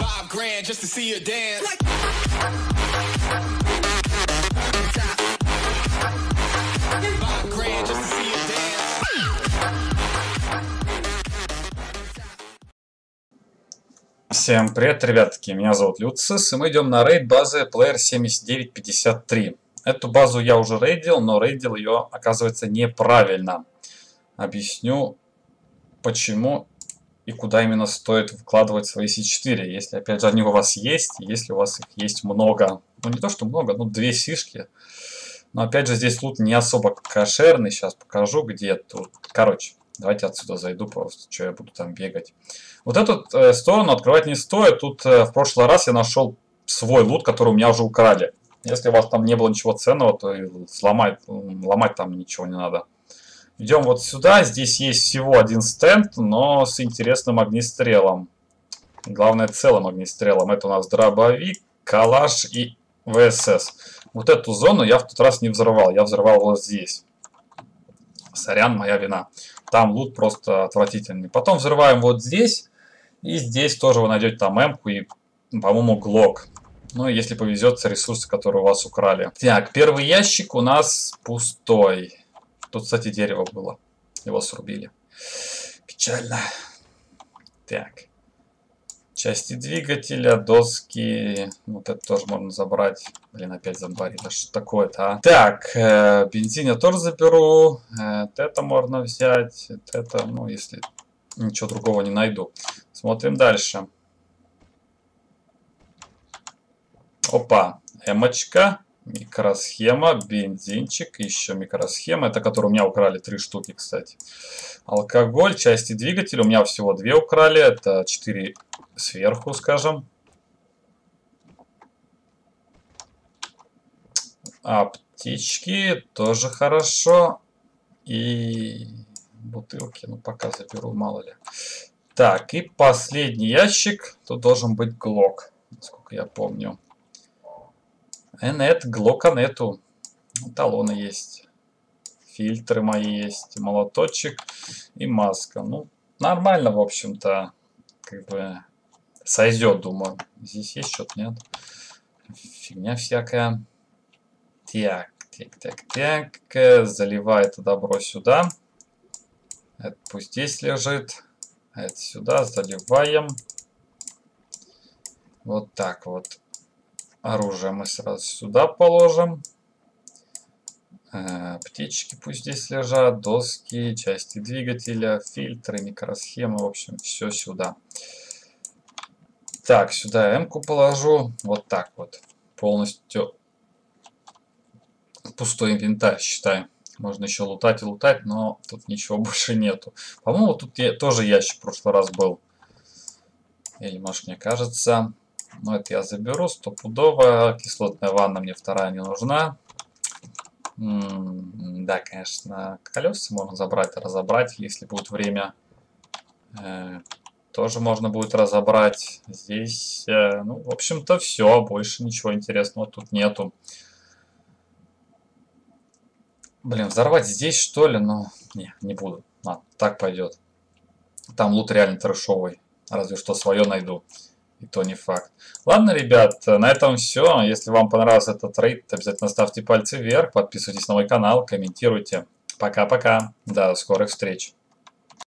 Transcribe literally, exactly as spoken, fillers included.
Всем привет, ребятки, меня зовут Люцис, и мы идем на рейд базы Player семьдесят девять пятьдесят три. Эту базу я уже рейдил, но рейдил ее, оказывается, неправильно. Объясню, почему и куда именно стоит вкладывать свои си четыре, если, опять же, они у вас есть, если у вас их есть много. Ну, не то, что много, ну, две сишки. Но, опять же, здесь лут не особо кошерный, сейчас покажу, где тут. Короче, давайте отсюда зайду просто, что я буду там бегать. Вот эту э, сторону открывать не стоит. Тут э, в прошлый раз я нашел свой лут, который у меня уже украли. Если у вас там не было ничего ценного, то и сломать, ломать там ничего не надо. Идем вот сюда. Здесь есть всего один стенд, но с интересным огнестрелом. Главное, целым огнестрелом. Это у нас дробовик, калаш и вэ эс эс. Вот эту зону я в тот раз не взрывал. Я взрывал вот здесь. Сорян, моя вина. Там лут просто отвратительный. Потом взрываем вот здесь. И здесь тоже вы найдете там эмку и, по-моему, глок. Ну, и если повезет, ресурсы, которые у вас украли. Так, первый ящик у нас пустой. Тут, кстати, дерево было. Его срубили. Печально. Так. Части двигателя, доски. Вот это тоже можно забрать. Блин, опять зомбарили. Что такое-то, а? Так, э, бензин я тоже заберу. Э, это можно взять. Это, ну, если ничего другого не найду. Смотрим дальше. Опа, эмочка, микросхема, бензинчик, еще микросхема. Это который у меня украли, три штуки, кстати. Алкоголь, части двигателя. У меня всего две украли. Это четыре сверху, скажем. Аптечки тоже хорошо. И бутылки, ну пока заберу, мало ли. Так, и последний ящик. Тут должен быть глок, насколько я помню. Нет, глока нету. Талоны есть. Фильтры мои есть. Молоточек и маска. Ну, нормально, в общем-то. Как бы сойдет, думаю. Здесь есть что-то, нет? Фигня всякая. Так, так, так, так. Заливай это добро сюда. Это пусть здесь лежит. Это сюда заливаем. Вот так вот. Оружие мы сразу сюда положим. Э, птички пусть здесь лежат. Доски, части двигателя, фильтры, микросхемы. В общем, все сюда. Так, сюда эмку положу. Вот так вот. Полностью пустой инвентарь, считаю. Можно еще лутать и лутать, но тут ничего больше нету. По-моему, тут тоже ящик в прошлый раз был. Или, может, мне кажется. Но это я заберу стопудово. Кислотная ванна мне вторая не нужна. М-м, да, конечно, колеса можно забрать, разобрать, если будет время. Э, тоже можно будет разобрать. Здесь, э, ну, в общем-то, все. Больше ничего интересного тут нету. Блин, взорвать здесь, что ли? Ну, не, не буду. А, так пойдет. Там лут реально трэшовый. Разве что свое найду. И то не факт. Ладно, ребят, на этом все. Если вам понравился этот рейд, обязательно ставьте пальцы вверх, подписывайтесь на мой канал, комментируйте. Пока-пока. До скорых встреч.